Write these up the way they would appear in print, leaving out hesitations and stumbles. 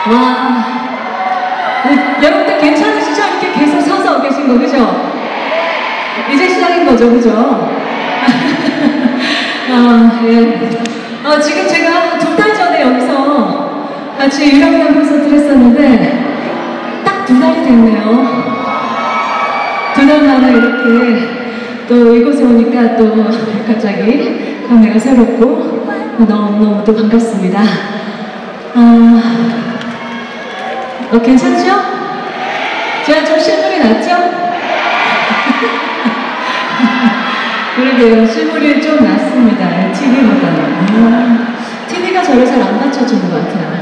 와, 여러분들 괜찮으시죠? 이렇게 계속 서서 계신 거, 그죠? 이제 시작인 거죠, 그죠? 예. 지금 제가 2달 전에 여기서 같이 유령이랑 콘서트를 했었는데 딱 2달이 됐네요. 2달 만에 이렇게 또 이곳에 오니까 또 갑자기 감회가 새롭고 너무너무 또 반갑습니다. 괜찮죠? 제가 좀 실물이 낫죠? 그러게요. 실물이 좀 낫습니다. TV보다는. TV가 저를 잘 안 맞춰주는 것 같아요.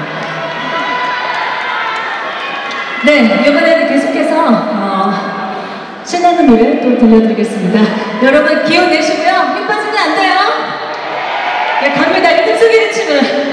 네, 이번에는 계속해서 신나는 노래 또 들려드리겠습니다. 여러분 기운 내시고요. 힘 빠지면 안 돼요. 네, 갑니다. 리듬 속에 치면.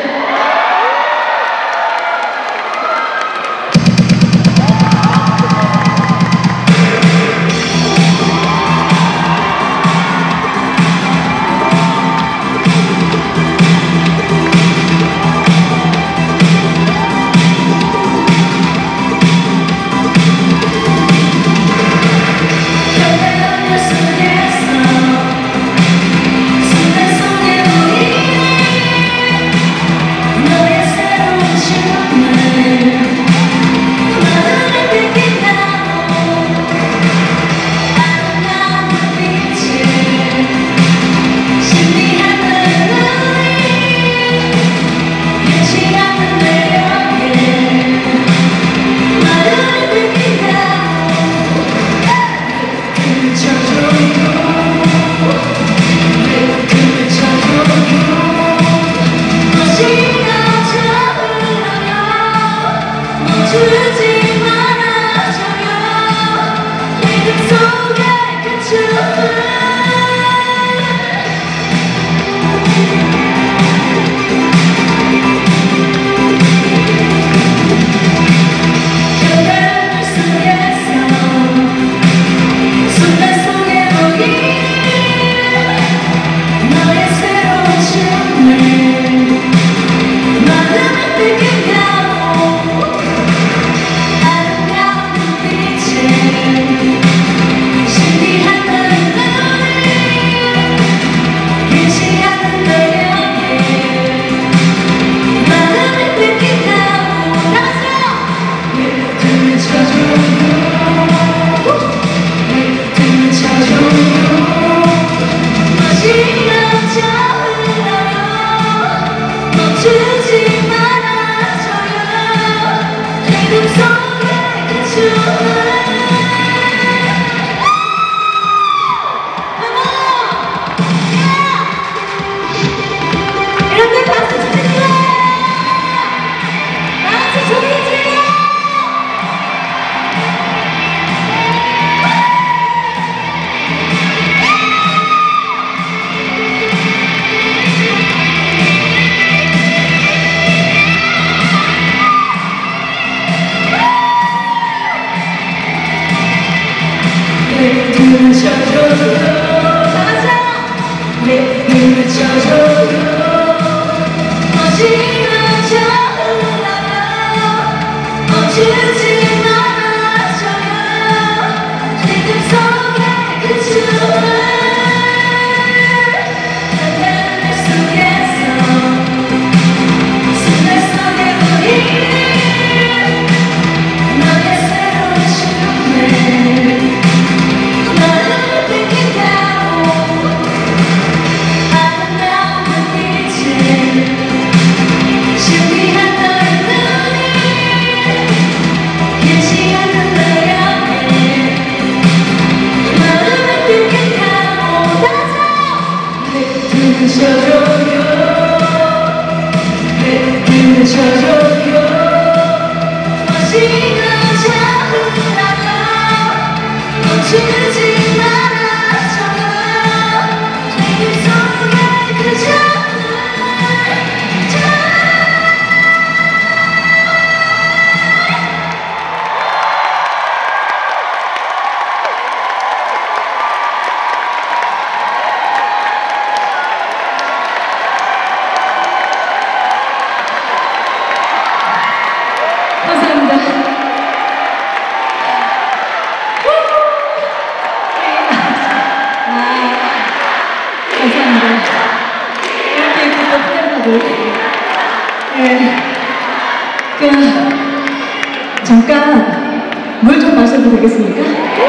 잠깐 물 좀 마셔도 되겠습니까?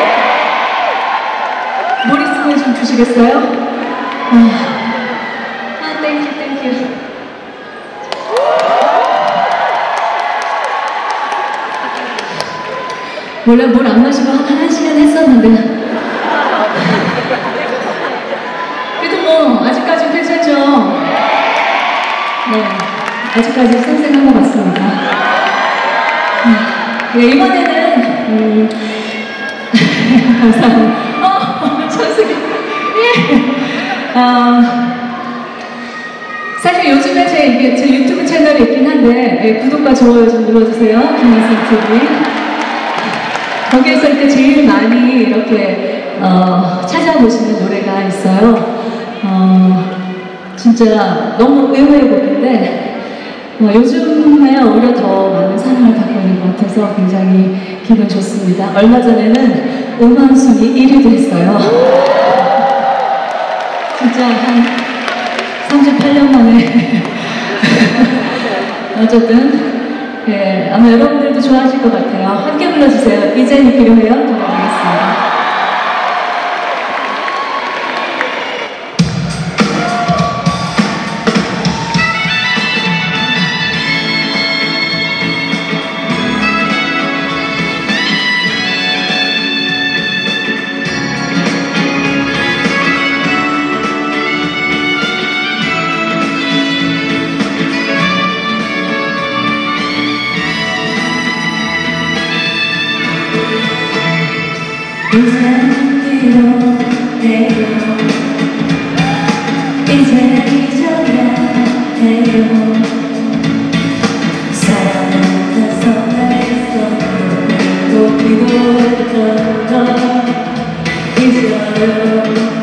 물 있으면 좀 주시겠어요? 땡큐. 원래 물 안 마시고 한 시간 했었는데. 그래도 뭐, 아직까지 괜찮죠? 네, 아직까지 생생한 것 같습니다. 네, 이번에는, 감사합니다. 천승이. 사실 요즘에 제 유튜브 채널이 있긴 한데, 구독과 좋아요 좀 눌러주세요. 김희승 TV. 거기에서 이렇게 제일 많이 이렇게 찾아보시는 노래가 있어요. 진짜 너무 의외의 곡인데 요즘에 오히려 더 많은 사랑을 받고 있는 것 같아서 굉장히 기분 좋습니다. 얼마 전에는 음원 순위 1위도 했어요. 진짜 한 38년 만에 어쨌든 네, 아마 여러분들도 좋아하실 것 같아요. 함께 불러주세요. 이젠이 필요해요. 부탁드리겠습니다. 이젠 필요해요. 이제 잊어야 해요. 사랑은 다서 나있어 또 필요했던 너 잊어요.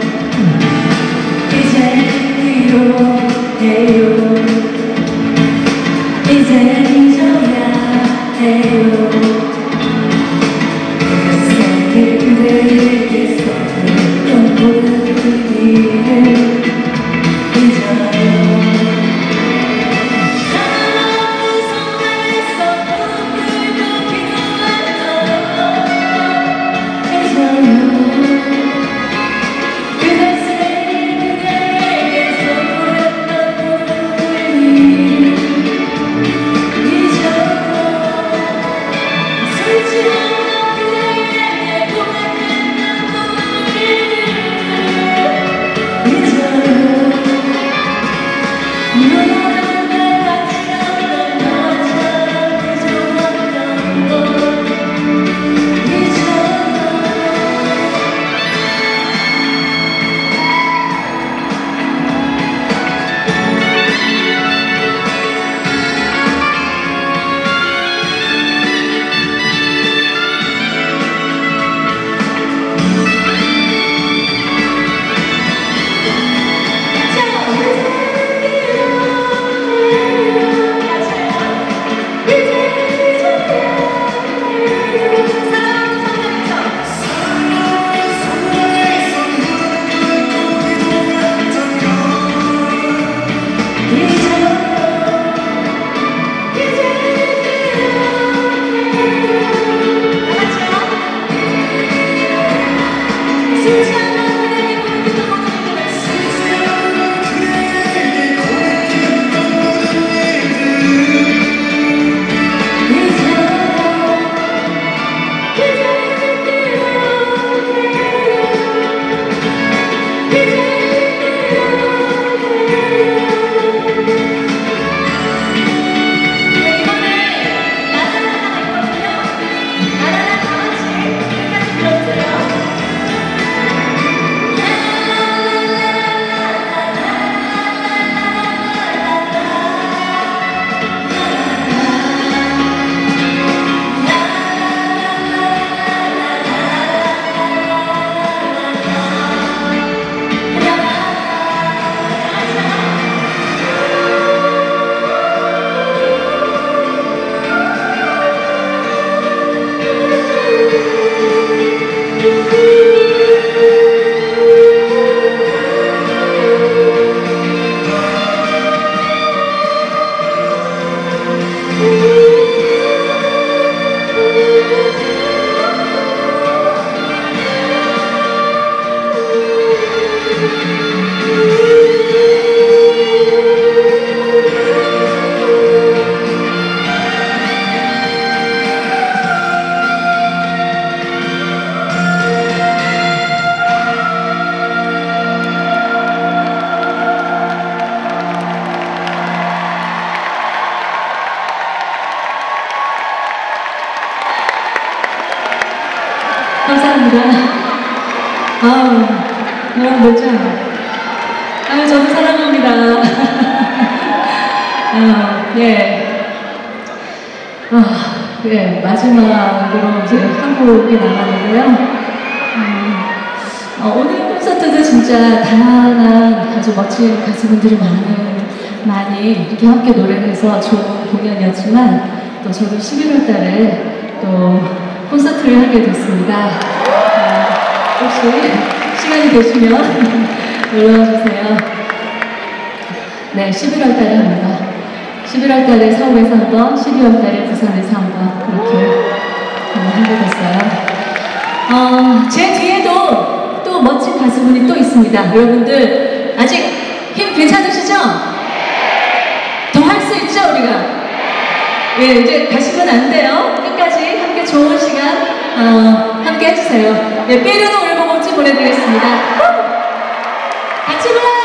이제 필요해요. 이제 잊어야 해요. 사랑합니다. 아우, 여러분 참. 아유, 저도 사랑합니다. 예. 예, 마지막으로 이제 한 곡이 남았는데요. 오늘 콘서트도 진짜 다양한 아주 멋진 가수분들이 많이 이렇게 함께 노래를 해서 좋은 공연이었지만 또 저도 11월 달에 또 콘서트를 하게 됐습니다. 혹시 시간이 되시면 놀러와주세요. 네, 11월 달에 합니다. 11월 달에 서울에서 한 번, 12월 달에 부산에서 한 번 그렇게 하게 됐어요. 제 뒤에도 또 멋진 가수분이 또 있습니다. 여러분들 아직 힘 괜찮으시죠? 더 할 수 있죠, 우리가? 예, 이제 가시면 안 돼요. 끝까지 함께 좋은 시간 함께 해주세요. 예, 삐르는 울보공지 보내드리겠습니다. 같이 불러요.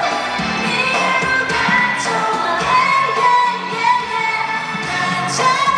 Try